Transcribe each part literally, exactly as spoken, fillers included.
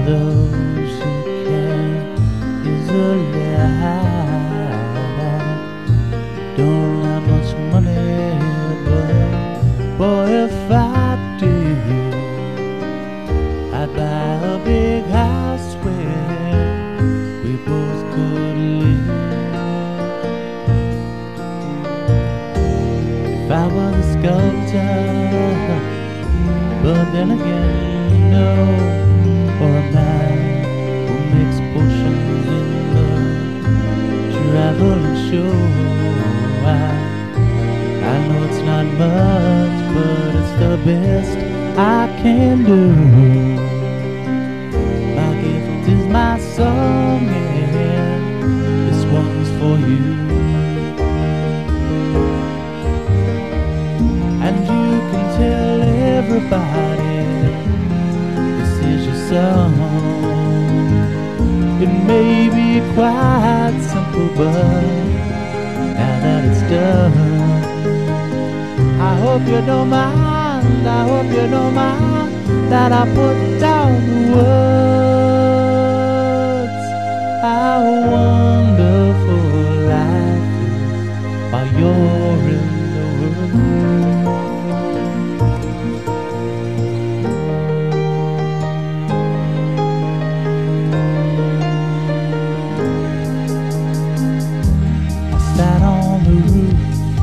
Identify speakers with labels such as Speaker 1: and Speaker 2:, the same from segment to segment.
Speaker 1: those who can easily hide. Don't have much money, but boy, if I did, I'd buy a big house where we both could live. If I was a sculptor, but then again, no, or a man who makes potions in the traveling show. I, I know it's not much, but it's the best I can do. My gift is my song, and this one's for you. And you can tell everybody this is your song. It may be quite simple, but now that it's done, I hope you don't mind, I hope you don't mind that I put down the words. How wonderful life is while you're in the world. Sat on the roof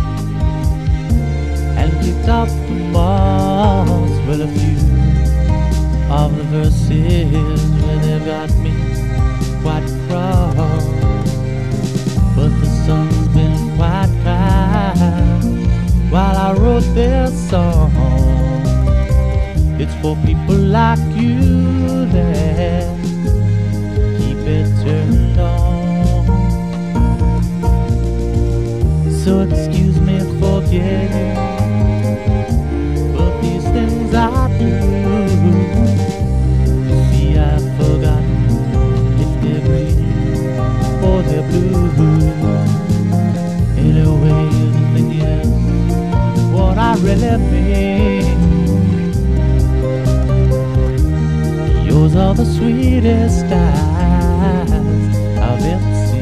Speaker 1: and picked up the balls. Well, a few of the verses where they've got me quite cross, but the sun's been quite kind while I wrote their song. It's for people like you that keep it turned on. So excuse me for getting, but these things I do. You see, I've forgotten if they're green or they're blue. Anyway, the thing is, what I really mean, yours are the sweetest eyes I've ever seen.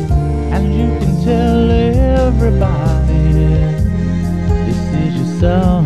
Speaker 1: Tell everybody this is your song.